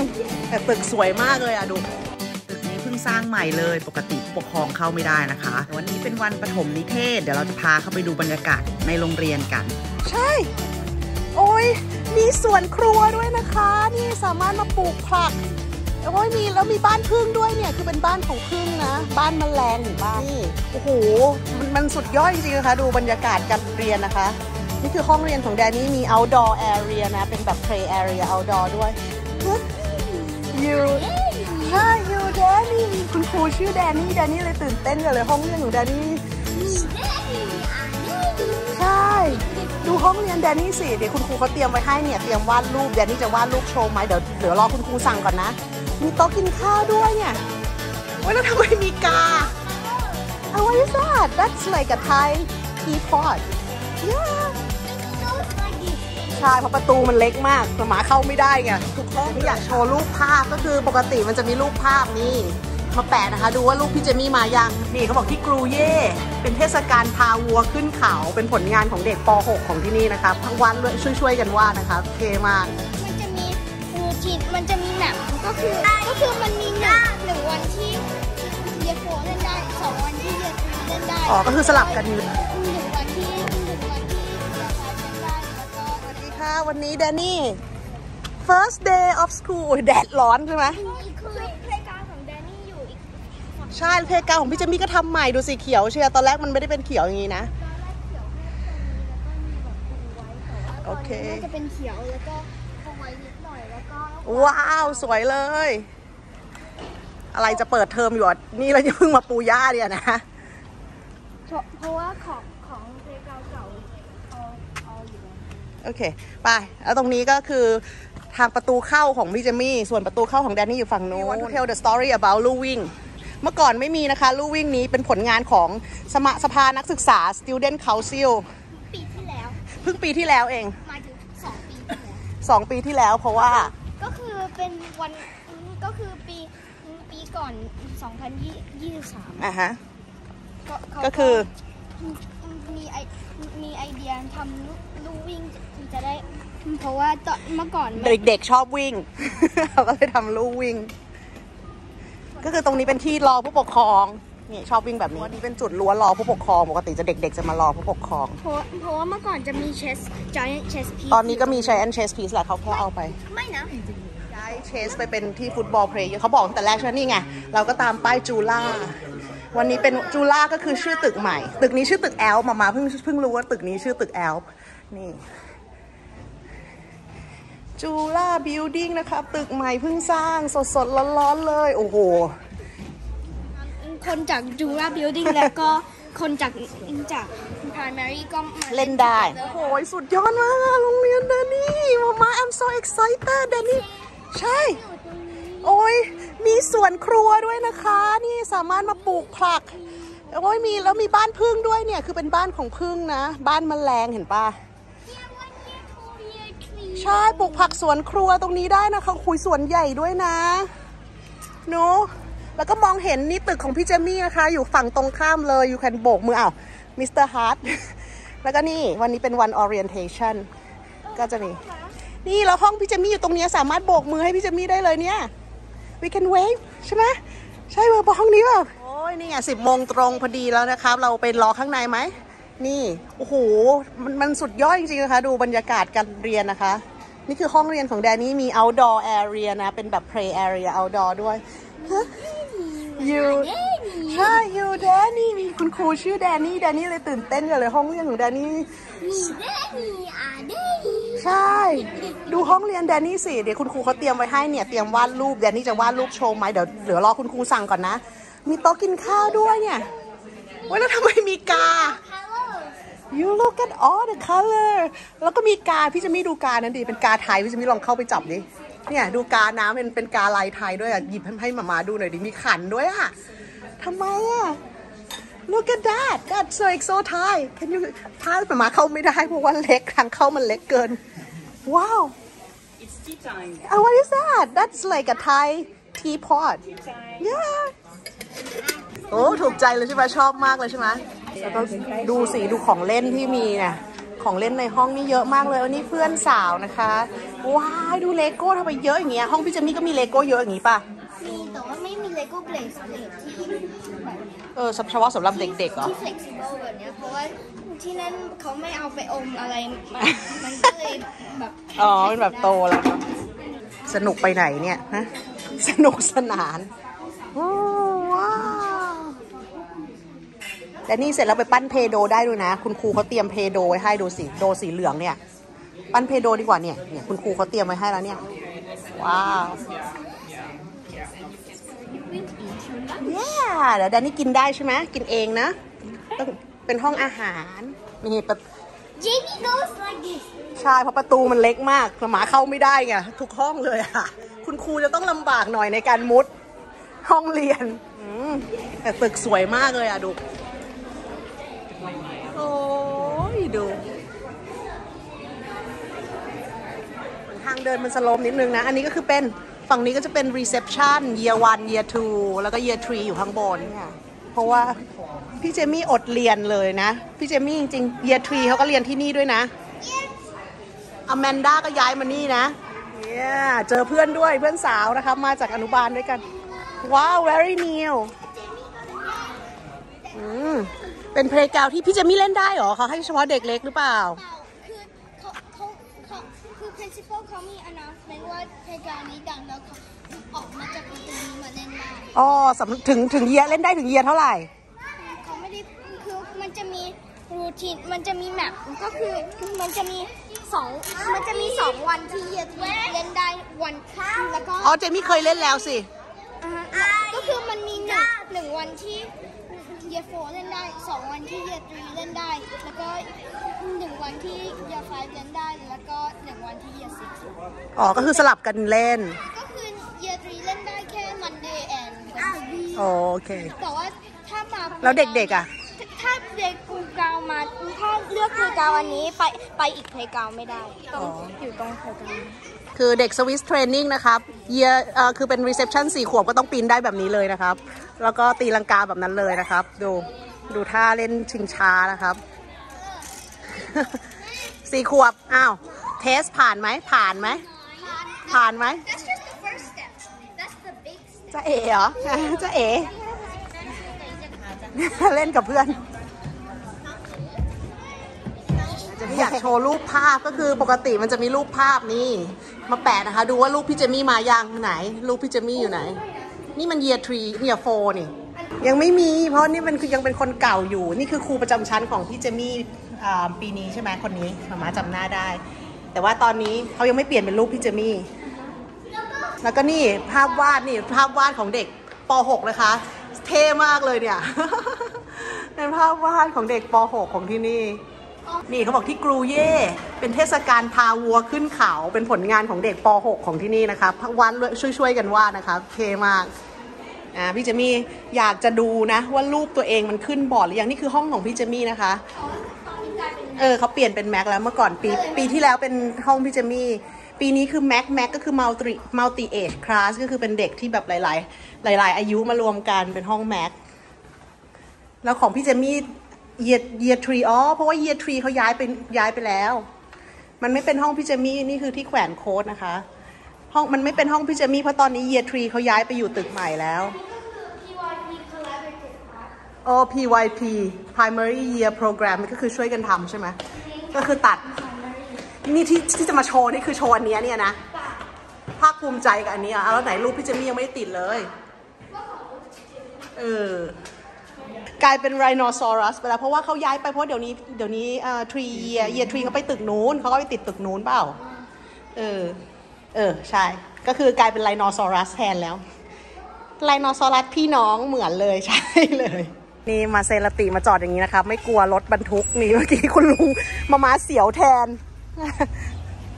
แต่ตึกสวยมากเลยอะดูตึกนี้เพิ่งสร้างใหม่เลยปกติปกครองเข้าไม่ได้นะคะวันนี้เป็นวันปฐมนิเทศเดี๋ยวเราจะพาเข้าไปดูบรรยากาศในโรงเรียนกันใช่โอ้ยมีสวนครัวด้วยนะคะนี่สามารถมาปลูกผักโอ้ยมีแล้วมีบ้านผึ้งด้วยเนี่ยคือเป็นบ้านของผึ้งนะบ้านแมลงหรือบ้านนี่โอ้โหมันสุดยอดจริงๆนะคะดูบรรยากาศการเรียนนะคะนี่คือห้องเรียนของแดนนี่มี outdoor area นะเป็นแบบ play area outdoor ด้วยยูใช่ยูแดนนี่คุณครูชื่อแดนนี่เลยตื่นเต้นกันเลยห้องเรียนของแดนนี่ใช่ดูห้องเรียนแดนนี่สิเดี๋ยวคุณครูเขาเตรียมไว้ให้เนี่ยเตรียมวาดรูปแดนนี่จะวาดรูปโชว์ไหมเดี๋ยวรอคุณครูสั่งก่อนนะมีโต๊ะกินข้าวด้วยเนี่ยว่าแล้วทำไมมีกา What is that? That's like a Thai teapot. Yeah. ใช่เพราะประตูมันเล็กมากหมาเข้าไม่ได้ไงทุกห้องอยากโชว์รูปภาพก็คือปกติมันจะมีรูปภาพนี่มาแปะนะคะดูว่าลูกพี่เจมี่มายังนี่เขาบอกที่กรูเย่เป็นเทศกาลพาวัวขึ้นเขาเป็นผลงานของเด็กป .6 ของที่นี่นะคะทั้งวันช่วยกันวาดนะคะเท่มากมันจะมีรูทีนมันจะมีแมปก็คือมันมีหนึ่งวันที่เยโฟเล่นได้2 วันที่เยโฟเล่นได้อ๋อก็คือสลับกันอยู่ 1 วันที่เยโฟเล่นได้แล้วก็สวัสดีค่ะวันนี้แดนนี่ first day of school แดดร้อนใช่ไหมเพลย์กราวด์ของแดนนี่อยู่อีกใช่เพลย์กราวด์ของพี่เจมี่ก็ทำใหม่ดูสีเขียวเชียร์ตอนแรกมันไม่ได้เป็นเขียวอย่างนี้นะโอเคน่าจะเป็นเขียวแล้วก็คงไว้นิดหน่อยแล้วก็ว้าวสวยเลยอะไรจะเปิดเทอมอยู่นี่เราจะเพิ่งมาปูย่าเนี่ยนะเพราะว่าของเพลย์กราวด์เก่าเอาอยู่โอเคไปแล้วตรงนี้ก็คือทางประตูเข้าของพี่เจมี่ส่วนประตูเข้าของแดนนี่อยู่ฝั่งโน้น Tell the story about ลู่วิ่งเมื่อก่อนไม่มีนะคะลู่วิ่งนี้เป็นผลงานของสภานักศึกษา Student Council ปีที่แล้วเพิ่งปีที่แล้วเองหมายถึง2 ปีที่แล้วเพราะว่าก็คือเป็นวันก็คือปีก่อน2023 ฮะก็คือมีไอเดียทำลู่วิ่งจะได้เพราะว่าเมื่อก่อนเด็กๆชอบวิ่ง เราก็เลยทำลู่วิ่งก็คือตรงนี้เป็นที่รอผู้ปกครองนี่ชอบวิ่งแบบนี้วันนี้เป็นจุดรั้วรอผู้ปกครองปกติจะเด็กๆจะมารอผู้ปกครองเพราะว่าเมื่อก่อนจะมีgiant chess piece ตอนนี้ก็มี giant chess piece แหละเขาแค่เอาไปไม่นะย้ายเชสไปเป็นที่ฟุตบอลเพลย์เขาบอกตั้งแต่แรกใช่ไหมนี่ไงเราก็ตามป้ายจูล่าวันนี้เป็นจูล่าก็คือชื่อตึกใหม่ตึกนี้ชื่อตึกแอลมาเพิ่งรู้ว่าตึกนี้ชื่อตึกแอลนี่จูล่าบิลดิ้งนะคะตึกใหม่เพิ่งสร้างสดๆร้อนๆเลยโอ้โหคนจากจูล่าบิลดิ้งแล้วก็คนจาก primary ก็มาเล่นได้โอ้โหสุดยอดมากโรงเรียนแดนนี่มา I'm so excited แดนนี่ใช่โอ้ยมีสวนครัวด้วยนะคะนี่สามารถมาปลูกผักโอ้ยมีแล้วมีบ้านผึ้งด้วยเนี่ยคือเป็นบ้านของผึ้งนะบ้านแมลงเห็นปะใช่ปลูกผักสวนครัวตรงนี้ได้นะคะคุยสวนใหญ่ด้วยนะหนูแล้วก็มองเห็นนี่ตึกของพี่เจมี่นะคะอยู่ฝั่งตรงข้ามเลยอยู่แคนโบกมือมิสเตอร์ฮาร์ดแล้วก็นี่วันนี้เป็นวัน orientation ก็จะมีนี่แล้วห้องพี่เจมี่อยู่ตรงนี้สามารถโบกมือให้พี่เจมี่ได้เลยเนี่ย we can wave ใช่ไหมใช่เบอร์ห้องนี้เปล่าโอ้ยนี่ไง10 โมงตรงพอดีแล้วนะครับเราไปรอข้างในไหมนี่โอ้โหมันสุดยอดจริงๆนะคะดูบรรยากาศการเรียนนะคะนี่คือห้องเรียนของแดนนี่มี outdoor area นะเป็นแบบ play area outdoor ด้วยยูใช่ยูแดนนี่มีคุณครูชื่อแดนนี่เลยตื่นเต้นกันเลยห้องเรียนของแดนนี่ใช่ดูห้องเรียนแดนนี่สิเดี๋ยวคุณครูเขาเตรียมไว้ให้เนี่ยเตรียมวาดรูปแดนนี่จะวาดรูปโชว์ไหมเดี๋ยวรอคุณครูสั่งก่อนนะมีโต๊ะกินข้าวด้วยเนี่ยว่าแล้วทำไมมีกา You look at all the color แล้วก็มีกาพี่จะไม่ดูกานั้นดิเป็นกาไทยพี่จะไม่ลองเข้าไปจับดิเนี่ยดูกาน้ำเป็นกาลายไทยด้วยหยิบให้หมาดูหน่อยดิมีขันด้วยทำไมLook at that that's like so Thai Can you ถ้าหมาเข้าไม่ได้เพราะว่าเล็กทางเข้ามันเล็กเกินว้าว It's tea time. What is that? That's like a Thai teapot. Yeah. โอ้ถูกใจเลยใช่ไหมชอบมากเลยใช่ไหมแล้วก็ดูสิดูของเล่นที่มีเนี่ยของเล่นในห้องนี่เยอะมากเลยอันนี้เพื่อนสาวนะคะว้ายดูเลโก้ทำไมเยอะอย่างเงี้ยห้องพี่เจมี่ก็มีเลโก้เยอะอย่างงี้ป่ะมีแต่ว่าไม่มีเลโก้เบลสที่แบบเฉพาะสำหรับเด็กๆเหรอที่ flexible แบบนี้เพราะว่าที่นั่นเขาไม่เอาไปอมอะไรมันก็เลยแบบเป็นแบบโตแล้วเนาะสนุกไปไหนเนี่ยฮะสนุกสนานว้าวแต่นี่เสร็จแล้วไปปั้นเพโดได้ด้วยนะคุณครูเขาเตรียมเพโดไว้ให้ดูสิโดสีเหลืองเนี่ยปั้นเพโดดีกว่าเนี่ยคุณครูเขาเตรียมไว้ให้แล้วเนี่ยว้าวเดี๋ยวแดนนี่กินได้ใช่ไหมกินเองนะต้องเป็นห้องอาหารนี่แบบ Jamie goes like this ใช่เพราะประตูมันเล็กมากหมาเข้าไม่ได้ไงทุกห้องเลยค่ะคุณครูจะต้องลำบากหน่อยในการมุดห้องเรียนแต่ตึกสวยมากเลยอ่ะดูโอ้ยดูทางเดินมันสโลปนิดนึงนะอันนี้ก็คือเป็นฝั่งนี้ก็จะเป็น reception year 1 year 2แล้วก็ year 3อยู่ข้างบนเนี่ยเพราะว่าพี่เจมี่อดเรียนเลยนะพี่เจมี่จริงๆ year 3เขาก็เรียนที่นี่ด้วยนะอแมนด้าก็ย้ายมานี่นะเจอเพื่อนด้วยเพื่อนสาวนะคะมาจากอนุบาลด้วยกันว้าว very new เป็นเพลย์กราวด์ที่พี่เจมี่เล่นได้เหรอเขาให้เฉพาะเด็กเล็กหรือเปล่าคือ principal เขามี announcement ว่าเพลย์กราวด์นี้ดังแล้วเขาออกมาจากประตูนี้มาเล่นได้ถึงเยียเล่นได้ถึงเยียเท่าไหร่เขาไม่ได้คือมันจะมีรูทีนมันจะมีแมปก็คือมันจะมี2วันที่เยียเล่นได้วันแล้วก็เจมี่เคยเล่นแล้วสิก็คือมันมีหนึ่งวันที่เยีย4เล่นได้2วันที่เยีย3เล่นได้แล้วก็1วันที่เยีย5เล่นได้แล้วก็1วันที่เยีย6 ก็คือสลับกันเล่นก็คือเยีย3เล่นได้แค่ Monday and โอเคแต่ว่าถ้ามาแล้วเด็กๆถ้าเด็กกูกาวมาถ้าเลือกเพลย์กราวด์อันนี้ไปอีกเพลย์กราวด์ไม่ได้ต้องอยู่ตรงเพลย์กราวด์คือเด็กสวิสเทรนนิ่งนะครับคือเป็นรีเซพชัน4 ขวบก็ต้องปีนได้แบบนี้เลยนะครับแล้วก็ตีลังกาแบบนั้นเลยนะครับดูท่าเล่นชิงช้านะครับ4 ขวบเทสผ่านไหมผ่านไหมจะเอ๋เหรอจะเอ๋เล่นกับเพื่อนจะไม่อยากโชว์รูปภาพก็คือปกติมันจะมีรูปภาพนี่มาแปะนะคะดูว่ารูปพี่เจมี่มายังไหนรูปพี่เจมี่อยู่ไหนนี่มัน year 3 year 4นี่ยังไม่มีเพราะนี่มันคือยังเป็นคนเก่าอยู่นี่คือครูประจำชั้นของพี่เจมี่ปีนี้ใช่ไหมคนนี้มาจำหน้าได้แต่ว่าตอนนี้เขายังไม่เปลี่ยนเป็นรูปพี่เจมี่แล้วก็นี่ภาพวาดของเด็กป .6 นะคะเท่มากเลยเนี่ยเป็นภาพวาดของเด็กป .6 ของที่นี่เขาบอกที่กรูเย่เป็นเทศกาลพาวัวขึ้นเขาเป็นผลงานของเด็กป .6 ของที่นี่นะคะวาดช่วยกันวาดนะคะเท่มากพี่เจมี่อยากจะดูนะว่ารูปตัวเองมันขึ้นบอร์ดหรือยังนี่คือห้องของพี่เจมี่นะคะเขาเปลี่ยนเป็นแม็กแล้วเมื่อก่อนปีที่แล้วเป็นห้องพี่เจมี่ปีนี้คือแม็กก็คือ multi age class ก็คือเป็นเด็กที่แบบหลายอายุมารวมกันเป็นห้องแม็กแล้วของพี่เจมี่year 3เพราะว่า year 3เขาย้ายไปแล้วมันไม่เป็นห้องพี่เจมี่นี่คือที่แขวนโค้ดนะคะห้องมันไม่เป็นห้องพี่เจมี่เพราะตอนนี้ year 3เขาย้ายไปอยู่ตึกใหม่แล้วPYP primary year program ก็คือช่วยกันทำใช่ไหมก็คือตัดนี่ที่จะมาโชว์นี่คือโชว์อันนี้เนี่ยนะภาคภูมิใจกับอันนี้แล้วไหนรูปพี่เจมี่ยังไม่ได้ติดเลยกลายเป็นไรโนซอรัสไปแล้วเพราะว่าเขาย้ายไปเพราะเดี๋ยวนี้year 3เขาไปตึกนู้นเขาก็ไปติดตึกนู้นเปล่าใช่ก็คือกลายเป็นไรโนซอรัสแทนแล้วไรโนซอรัสพี่น้องเหมือนเลยใช่เลยนี่มาเซราติมาจอดอย่างนี้นะครับไม่กลัวรถบรรทุกนี่เมื่อกี้คุณลุงมาเสียวแทน